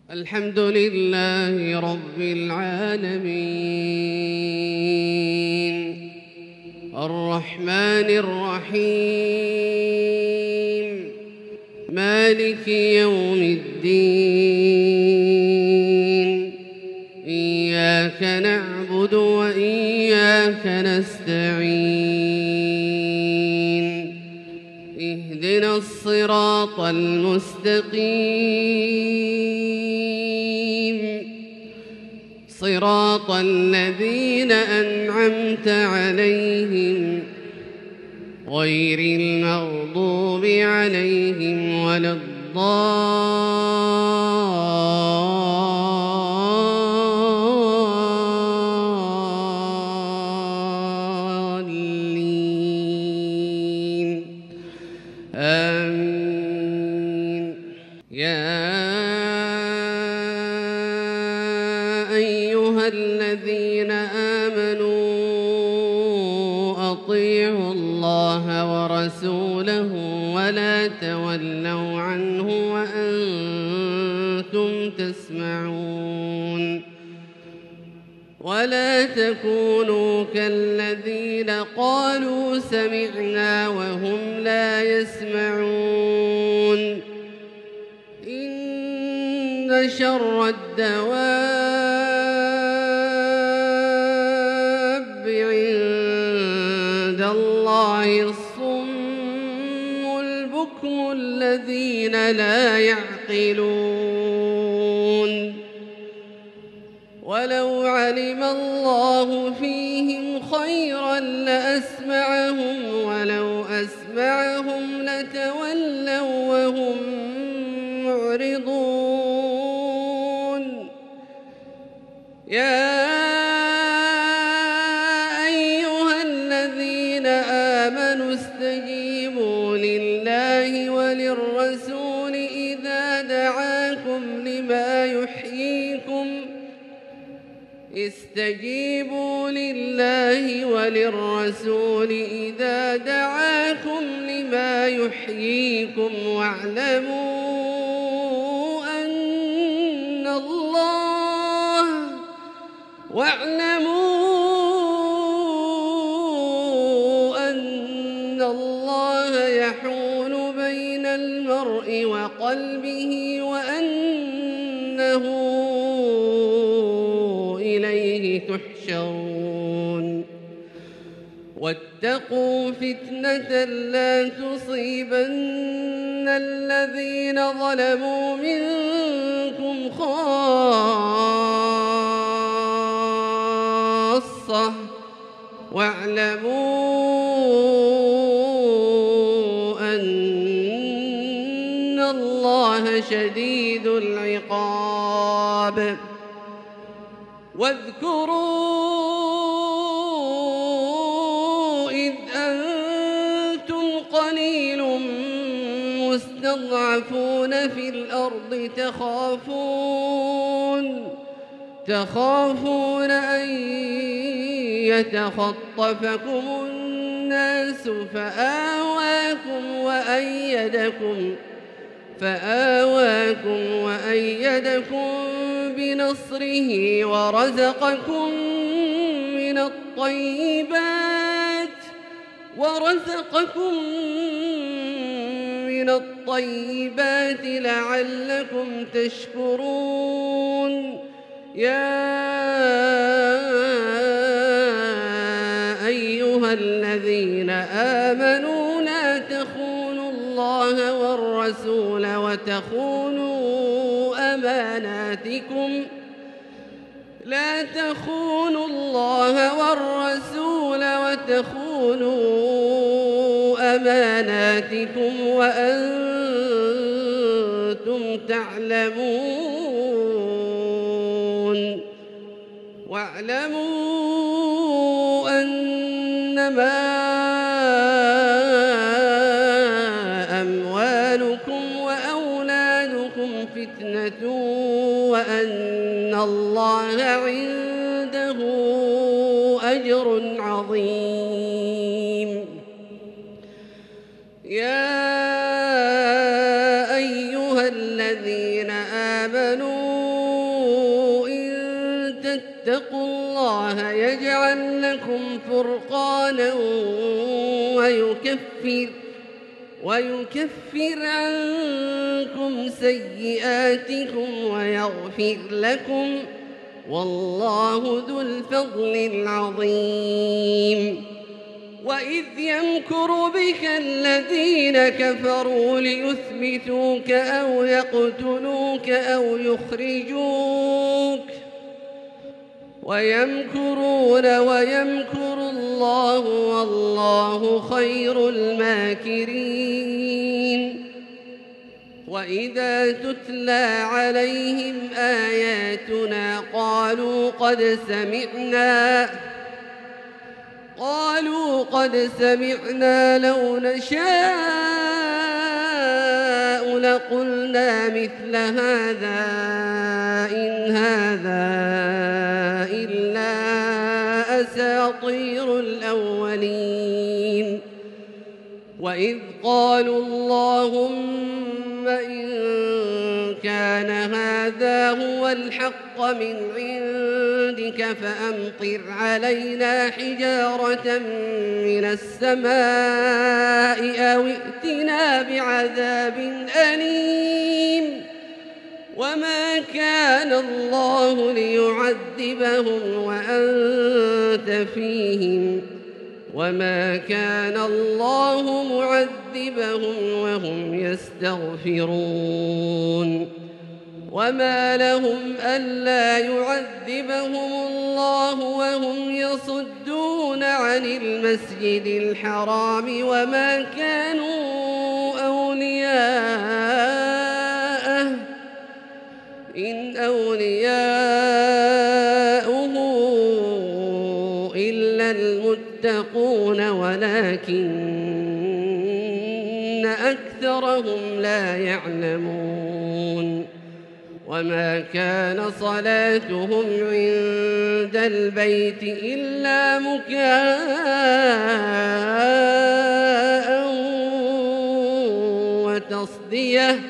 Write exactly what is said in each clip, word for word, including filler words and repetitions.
الحمد لله رب العالمين الرحمن الرحيم مالك يوم الدين إياك نعبد وإياك نستعين اهدنا الصراط المستقيم صراط الذين أنعمت عليهم غير المغضوب عليهم ولا الضالين آمين. يا أيها الذين آمنوا أطيعوا الله ورسوله ولا تولوا عنه وأنتم تسمعون ولا تكونوا كالذين قالوا سمعنا وهم لا يسمعون إن شر الدواب عند الله الصم البكم الذين لا يعقلون ولو علم الله فيهم خيرا لأسمعهم ولو أسمعهم لتولوا وهم معرضون. يا أيها الذين آمنوا استجيبوا لله وللرسول إذا دعاكم لما يحييكم استجيبوا لله وللرسول إذا دعاكم لما يحييكم واعلموا أن الله واعلموا أن الله يحول بين المرء وقلبه وأنه إليه تحشرون. واتقوا فتنة لا تصيبن الذين ظلموا منكم خاصة واعلموا أن الله شديد العقاب. واذكروا إذ أنتم قليل مستضعفون في الأرض تخافون تخافون أن يتخطفكم الناس فآواكم وأيدكم فآواكم وأيدكم بنصره ورزقكم من الطيبات ورزقكم من الطيبات لعلكم تشكرون. يا أيها الذين آمنوا لا تخونوا الله والرسول وتخونوا أماناتكم لا تخونوا الله والرسول وتخونوا أماناتكم وأنتم تعلمون واعلموا أنما أموالكم وأولادكم فتنة وأن الله عنده أجر عظيم. يا أيها الذين آمنوا تتقوا الله يجعل لكم فرقانا ويكفر ويكفر عنكم سيئاتكم ويغفر لكم والله ذو الفضل العظيم. وإذ يمكر بك الذين كفروا ليثبتوك أو يقتلوك أو يخرجوك ويمكرون ويمكر الله والله خير الماكرين. وإذا تتلى عليهم آياتنا قالوا قد سمعنا قالوا قد سمعنا لو نشاء لقلنا مثل هذا إن هذا إلا أساطير الأولين. وإذ قالوا اللهم إن كان هذا هو الحق من عندك فأمطر علينا حجارة من السماء أو ائتنا بعذاب أليم. وما كان الله ليعذبهم وأنت فيهم وما كان الله معذبهم وهم يستغفرون. وما لهم ألا يعذبهم الله وهم يصدون عن المسجد الحرام وما كانوا أولياءه إن أولياؤه إلا المتقون ولكن أكثرهم لا يعلمون. وما كان صلاتهم عند البيت إلا مكاء وتصدية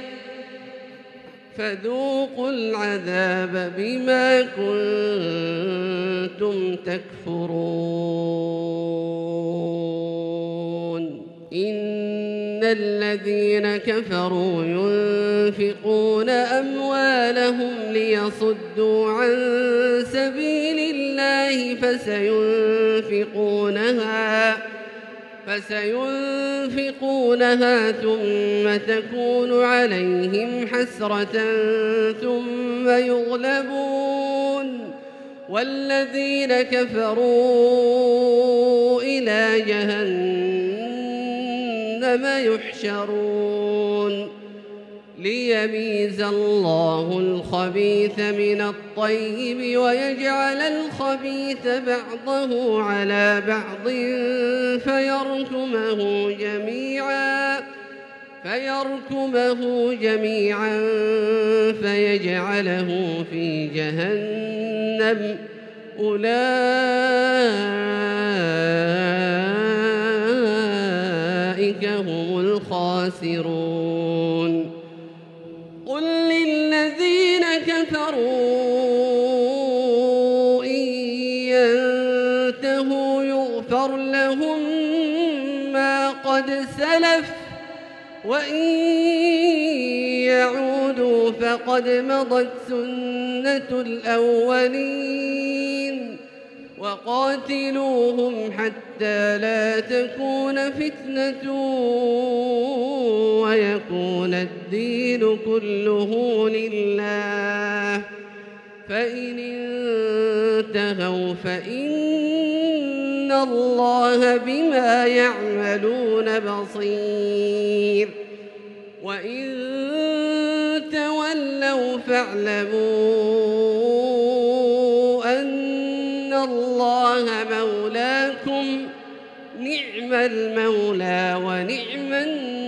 فذوقوا العذاب بما كنتم تكفرون. إن الذين كفروا ينفقون أموالهم ليصدوا عن سبيل الله فسينفقونها فسينفقونها ثم تكون عليهم حسرة ثم يغلبون والذين كفروا إلى جهنم يحشرون ليميز الله الخبيث من الطيب ويجعل الخبيث بعضه على بعض فيركمه جميعا فيركمه جميعا فيجعله في جهنم أولئك هم الخاسرون. قل للذين كفروا إن ينتهوا يغفر لهم ما قد سلف وإن يعودوا فقد مضت سنة الأولين. وقاتلوهم حتى لا تكون فتنة ويكون الدين كله لله فإن انتهوا فإن الله بما يعملون بصير. وإن تولوا فاعلموا أن الله مولاكم نعم المولى ونعم النصير.